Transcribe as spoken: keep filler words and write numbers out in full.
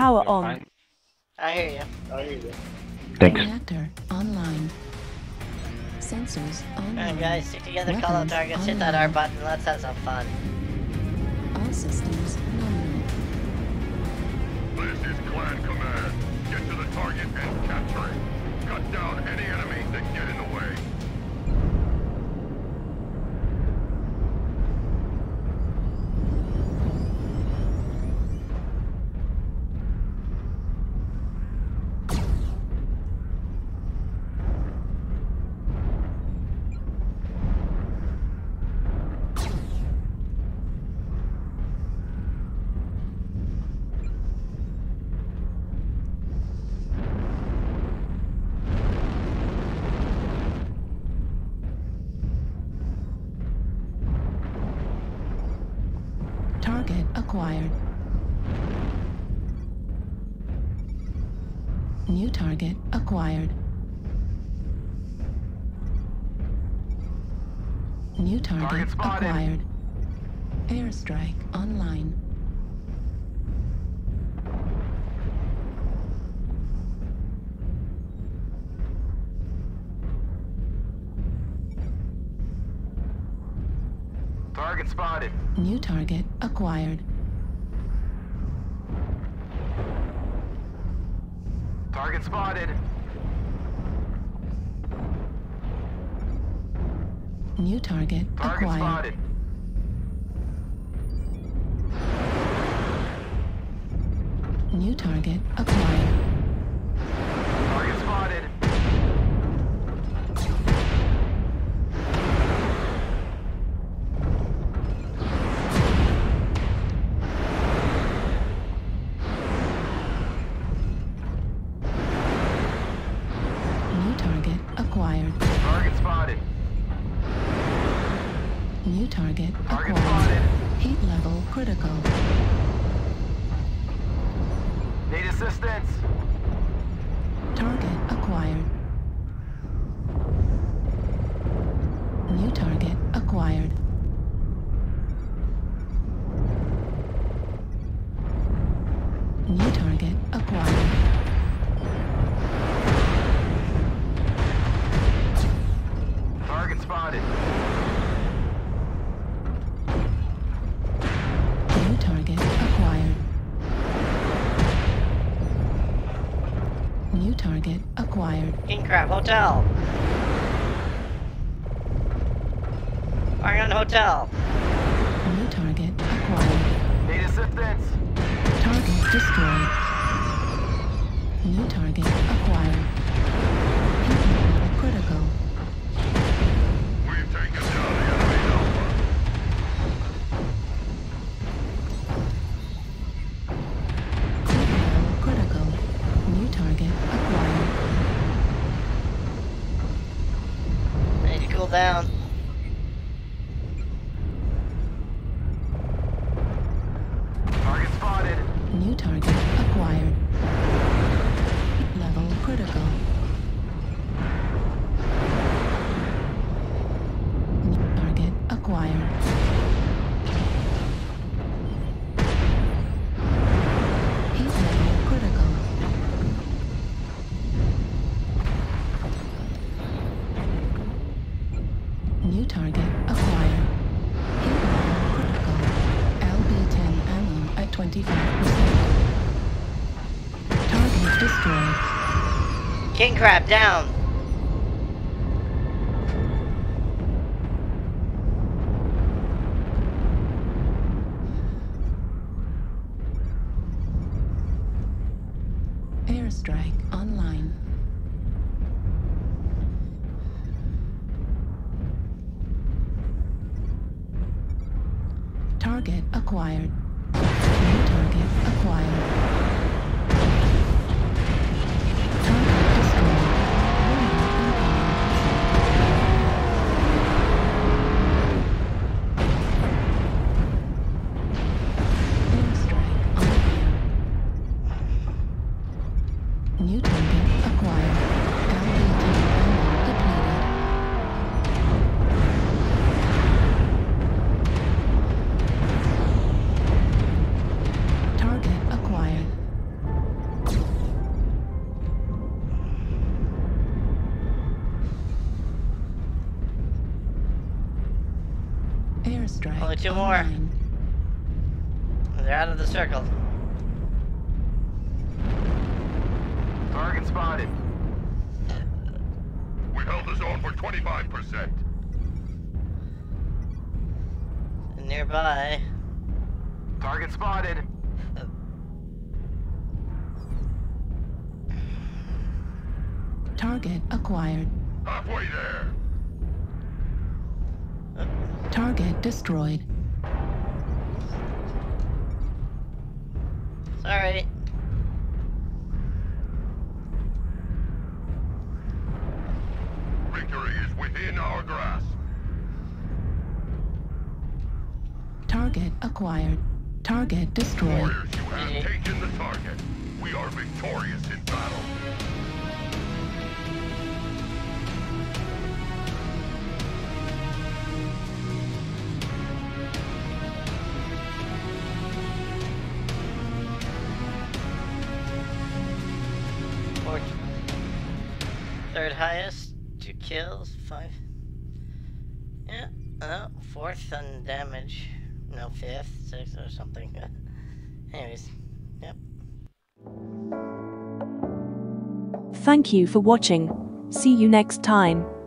Power You're on. fine. I hear you. I hear you. Thanks. Reactor online. Sensors online. Alright guys, stick together, call out Weapons targets, hit that online. R button, let's have some fun. All systems nominal. This is Clan Command. Get to the target and capture it. Cut down any enemies that get in the way. Target acquired. New target acquired. New target, Target spotted. acquired. Airstrike online. Target spotted. New target acquired. Target spotted. New target, Target acquired. spotted. New target acquired. Target spotted. New target acquired. Target spotted. New target Target acquired. spotted. Heat level critical. Need assistance. Target acquired. New target acquired. New target acquired. Target spotted. New target acquired. New target acquired. King Crab Hotel. Firing on Hotel. New target acquired. Need assistance. Target destroyed. New target acquired. Heat level critical. We've taken down the enemy Alpha. Heat level critical. New target acquired. I need to cool down. Target spotted. New target acquired. Heat level critical. New target acquired. Heat level critical. New target acquired. Heat level critical. L B ten ammo at twenty-five percent. Target destroyed. King Crab down. Airstrike online. Target acquired. New target acquired. Target destroyed. Airstrike online. New target acquired. L B ten ammo depleted. Target acquired. Airstrike Only two more. online. They're out of the circle. Target spotted. We held the zone for twenty-five percent. Nearby. Target spotted. Target acquired. Halfway there. Target destroyed. Sorry. Victory is within our grasp. Target acquired. Target destroyed. Warriors, you have taken the target. We are victorious in battle. Fourth. Third highest. Two kills. Five. Yeah. Oh, fourth on damage. No, fifth, sixth, or something. Anyways. Yep. Thank you for watching. See you next time.